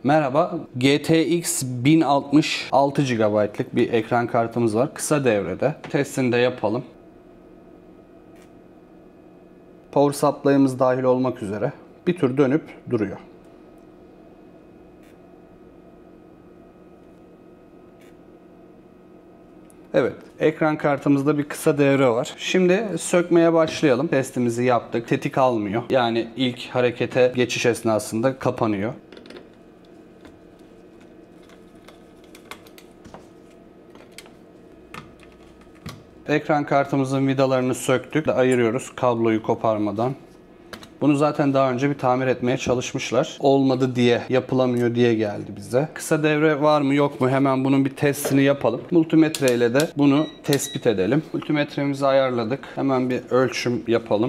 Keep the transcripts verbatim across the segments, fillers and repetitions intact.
Merhaba, G T X bin altmış altı gigabaytlık bir ekran kartımız var. Kısa devrede. Testini de yapalım. Power supply'ımız dahil olmak üzere bir tur dönüp duruyor. Evet, ekran kartımızda bir kısa devre var. Şimdi sökmeye başlayalım. Testimizi yaptık. Tetik almıyor. Yani ilk harekete geçiş esnasında kapanıyor. Ekran kartımızın vidalarını söktük. Ayırıyoruz kabloyu koparmadan. Bunu zaten daha önce bir tamir etmeye çalışmışlar. Olmadı diye, yapılamıyor diye geldi bize. Kısa devre var mı yok mu hemen bunun bir testini yapalım. Multimetre ile de bunu tespit edelim. Multimetremizi ayarladık. Hemen bir ölçüm yapalım.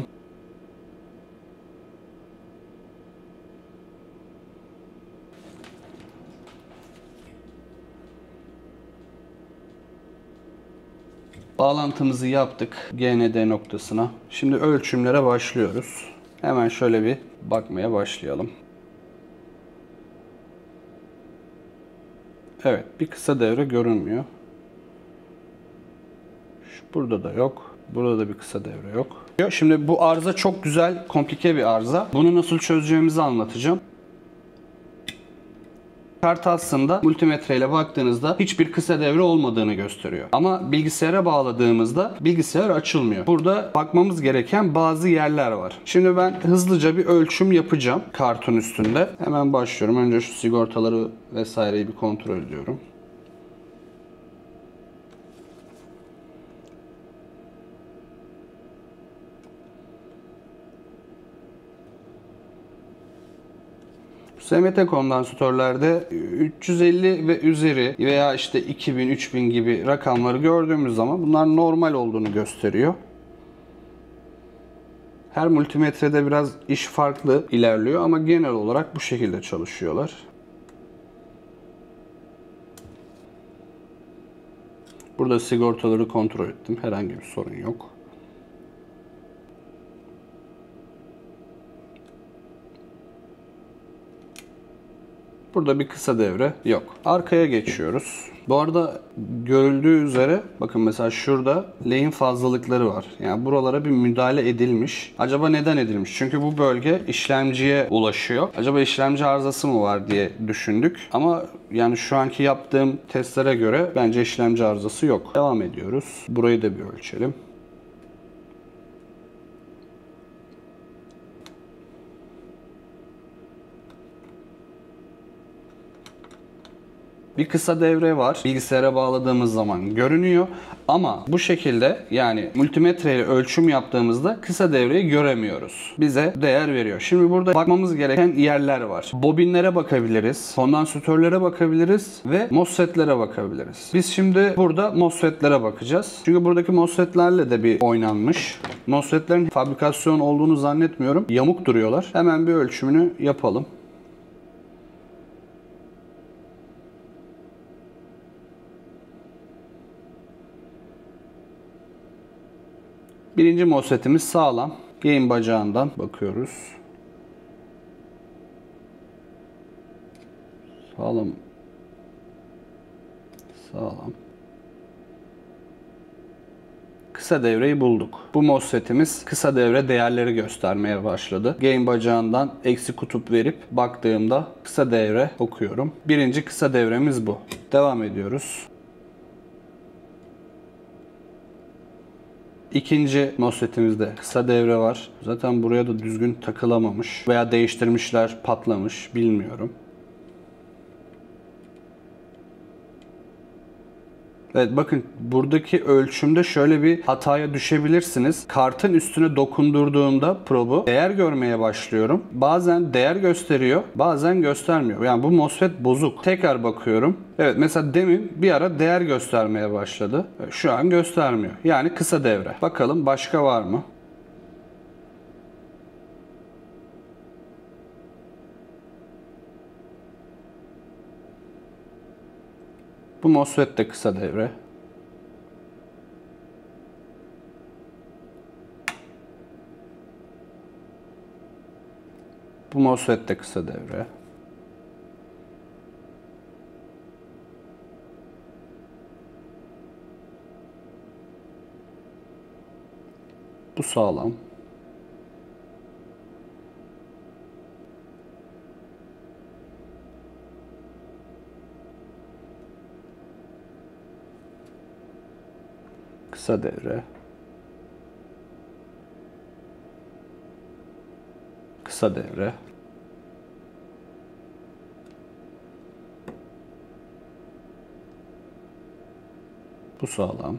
Bağlantımızı yaptık G N D noktasına. Şimdi ölçümlere başlıyoruz. Hemen şöyle bir bakmaya başlayalım. Evet, bir kısa devre görünmüyor. Şu burada da yok. Burada da bir kısa devre yok. Şimdi bu arıza çok güzel, komplike bir arıza. Bunu nasıl çözeceğimizi anlatacağım. Kart aslında multimetre ile baktığınızda hiçbir kısa devre olmadığını gösteriyor. Ama bilgisayara bağladığımızda bilgisayar açılmıyor. Burada bakmamız gereken bazı yerler var. Şimdi ben hızlıca bir ölçüm yapacağım kartın üstünde. Hemen başlıyorum. Önce şu sigortaları vesaireyi bir kontrol ediyorum. S M T kondansatörlerde üç yüz elli ve üzeri veya işte iki bin, üç bin gibi rakamları gördüğümüz zaman bunlar normal olduğunu gösteriyor. Her multimetrede biraz iş farklı ilerliyor ama genel olarak bu şekilde çalışıyorlar. Burada sigortaları kontrol ettim. Herhangi bir sorun yok. Burada bir kısa devre yok. Arkaya geçiyoruz. Bu arada görüldüğü üzere bakın mesela şurada lehim fazlalıkları var. Yani buralara bir müdahale edilmiş. Acaba neden edilmiş? Çünkü bu bölge işlemciye ulaşıyor. Acaba işlemci arızası mı var diye düşündük. Ama yani şu anki yaptığım testlere göre bence işlemci arızası yok. Devam ediyoruz. Burayı da bir ölçelim. Bir kısa devre var. Bilgisayara bağladığımız zaman görünüyor. Ama bu şekilde yani multimetre ile ölçüm yaptığımızda kısa devreyi göremiyoruz. Bize değer veriyor. Şimdi burada bakmamız gereken yerler var. Bobinlere bakabiliriz. Kondansatörlere bakabiliriz. Ve MOSFET'lere bakabiliriz. Biz şimdi burada MOSFET'lere bakacağız. Çünkü buradaki MOSFET'lerle de bir oynanmış. MOSFET'lerin fabrikasyon olduğunu zannetmiyorum. Yamuk duruyorlar. Hemen bir ölçümünü yapalım. Birinci MOSFET'imiz sağlam. Gain bacağından bakıyoruz. Sağlam. Sağlam. Kısa devreyi bulduk. Bu MOSFET'imiz kısa devre değerleri göstermeye başladı. Gain bacağından eksi kutup verip baktığımda kısa devre okuyorum. Birinci kısa devremiz bu. Devam ediyoruz. İkinci MOSFET'imizde kısa devre var. Zaten buraya da düzgün takılamamış veya değiştirmişler, patlamış, bilmiyorum. Evet bakın buradaki ölçümde şöyle bir hataya düşebilirsiniz. Kartın üstüne dokundurduğumda probu değer görmeye başlıyorum. Bazen değer gösteriyor, bazen göstermiyor. Yani bu MOSFET bozuk. Tekrar bakıyorum. Evet mesela demin bir ara değer göstermeye başladı. Şu an göstermiyor. Yani kısa devre. Bakalım başka var mı? Bu MOSFET de kısa devre. Bu MOSFET de kısa devre. Bu sağlam. Kısa devre. Kısa devre. Bu sağlam.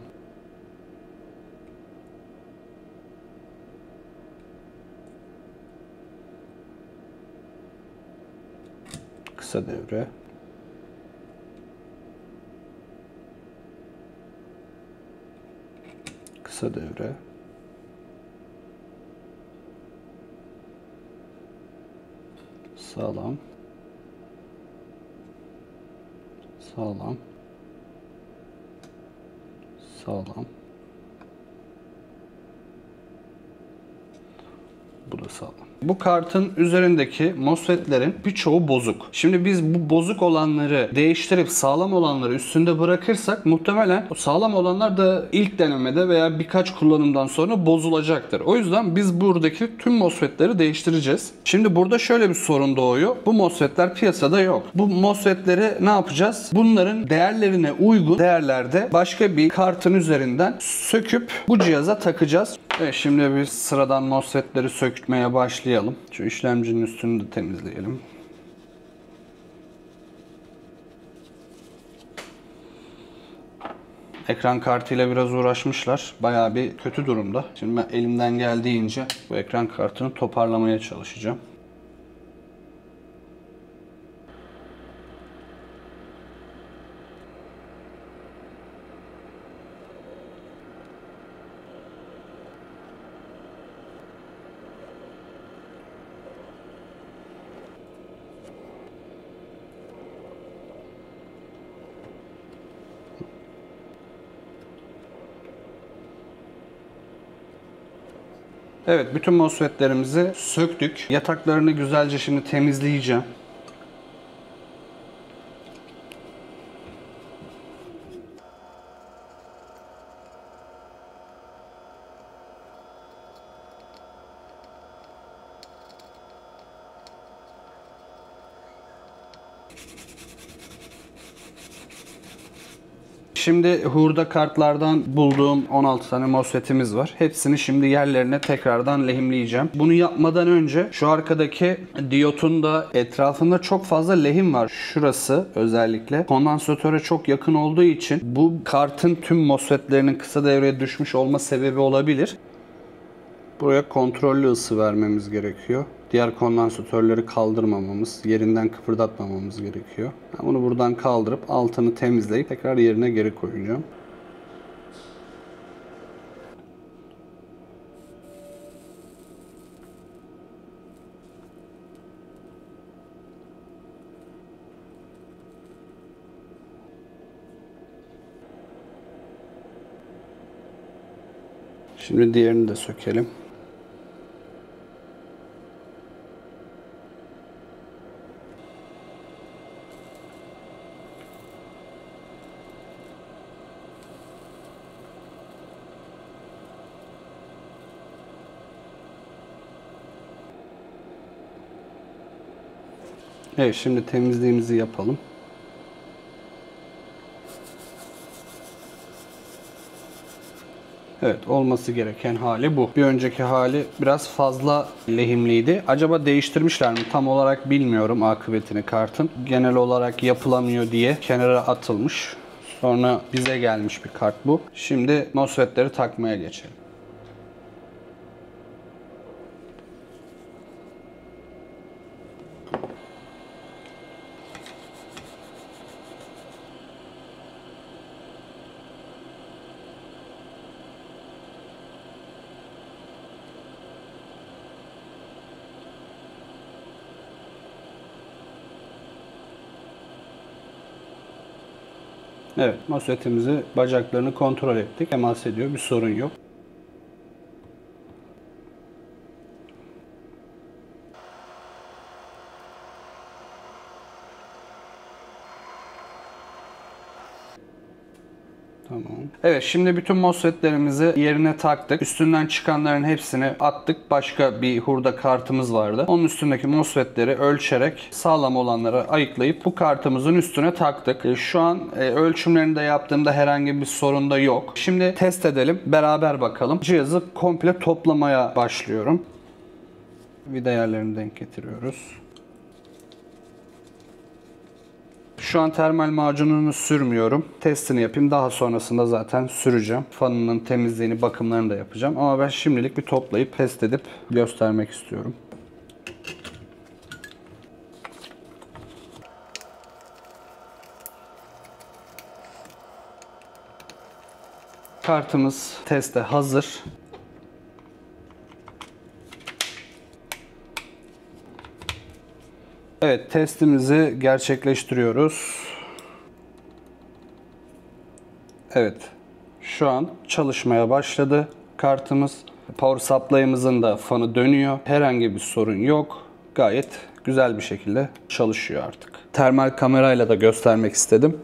Kısa devre. Kısa devre. Sağlam. Sağlam. Sağlam. Bu da sağlam. Bu kartın üzerindeki MOSFET'lerin birçoğu bozuk. Şimdi biz bu bozuk olanları değiştirip sağlam olanları üstünde bırakırsak muhtemelen o sağlam olanlar da ilk denemede veya birkaç kullanımdan sonra bozulacaktır. O yüzden biz buradaki tüm MOSFET'leri değiştireceğiz. Şimdi burada şöyle bir sorun doğuyor. Bu MOSFET'ler piyasada yok. Bu MOSFET'leri ne yapacağız? Bunların değerlerine uygun değerlerde başka bir kartın üzerinden söküp bu cihaza takacağız. Evet, şimdi bir sıradan MOSFET'leri sökmeye başlayalım. Şu işlemcinin üstünü de temizleyelim. Ekran kartıyla biraz uğraşmışlar. Bayağı bir kötü durumda. Şimdi ben elimden geldiğince bu ekran kartını toparlamaya çalışacağım. Evet, bütün MOSFET'lerimizi söktük. Yataklarını güzelce şimdi temizleyeceğim. Şimdi hurda kartlardan bulduğum on altı tane MOSFET'imiz var. Hepsini şimdi yerlerine tekrardan lehimleyeceğim. Bunu yapmadan önce şu arkadaki diyotun da etrafında çok fazla lehim var. Şurası özellikle kondansatöre çok yakın olduğu için bu kartın tüm MOSFET'lerinin kısa devreye düşmüş olma sebebi olabilir. Buraya kontrollü ısı vermemiz gerekiyor. Diğer kondansatörleri kaldırmamamız, yerinden kıpırdatmamamız gerekiyor. Ben bunu buradan kaldırıp altını temizleyip tekrar yerine geri koyacağım. Şimdi diğerini de sökelim. Evet, şimdi temizliğimizi yapalım. Evet, olması gereken hali bu. Bir önceki hali biraz fazla lehimliydi. Acaba değiştirmişler mi? Tam olarak bilmiyorum akıbetini kartın. Genel olarak yapılamıyor diye kenara atılmış. Sonra bize gelmiş bir kart bu. Şimdi MOSFET'leri takmaya geçelim. Evet, MOSFET'imizi bacaklarını kontrol ettik. Temas ediyor, bir sorun yok. Tamam. Evet, şimdi bütün MOSFET'lerimizi yerine taktık. Üstünden çıkanların hepsini attık. Başka bir hurda kartımız vardı. Onun üstündeki MOSFET'leri ölçerek sağlam olanları ayıklayıp bu kartımızın üstüne taktık. Şu an ölçümlerini de yaptığımda herhangi bir sorun da yok. Şimdi test edelim. Beraber bakalım. Cihazı komple toplamaya başlıyorum. Vida yerlerini denk getiriyoruz. Şu an termal macununu sürmüyorum. Testini yapayım. Daha sonrasında zaten süreceğim. Fanının temizliğini, bakımlarını da yapacağım. Ama ben şimdilik bir toplayıp test edip göstermek istiyorum. Kartımız teste hazır. Evet, testimizi gerçekleştiriyoruz. Evet, şu an çalışmaya başladı kartımız. Power supply'ımızın da fanı dönüyor. Herhangi bir sorun yok. Gayet güzel bir şekilde çalışıyor artık. Termal kamerayla da göstermek istedim.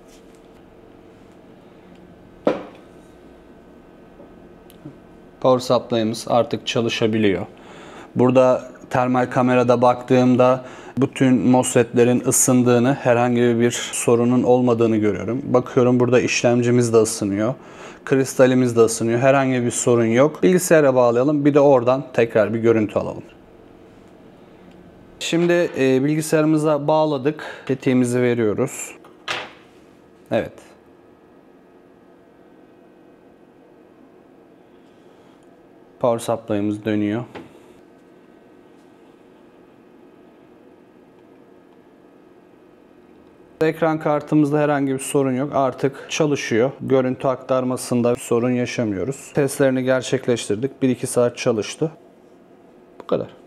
Power supply'ımız artık çalışabiliyor. Burada termal kamerada baktığımda bütün MOSFET'lerin ısındığını, herhangi bir sorunun olmadığını görüyorum. Bakıyorum, burada işlemcimiz de ısınıyor. Kristalimiz de ısınıyor. Herhangi bir sorun yok. Bilgisayara bağlayalım. Bir de oradan tekrar bir görüntü alalım. Şimdi e, bilgisayarımıza bağladık. Tetiğimizi veriyoruz. Evet. Power supply'ımız dönüyor. Ekran kartımızda herhangi bir sorun yok. Artık çalışıyor. Görüntü aktarmasında bir sorun yaşamıyoruz. Testlerini gerçekleştirdik. bir iki saat çalıştı. Bu kadar.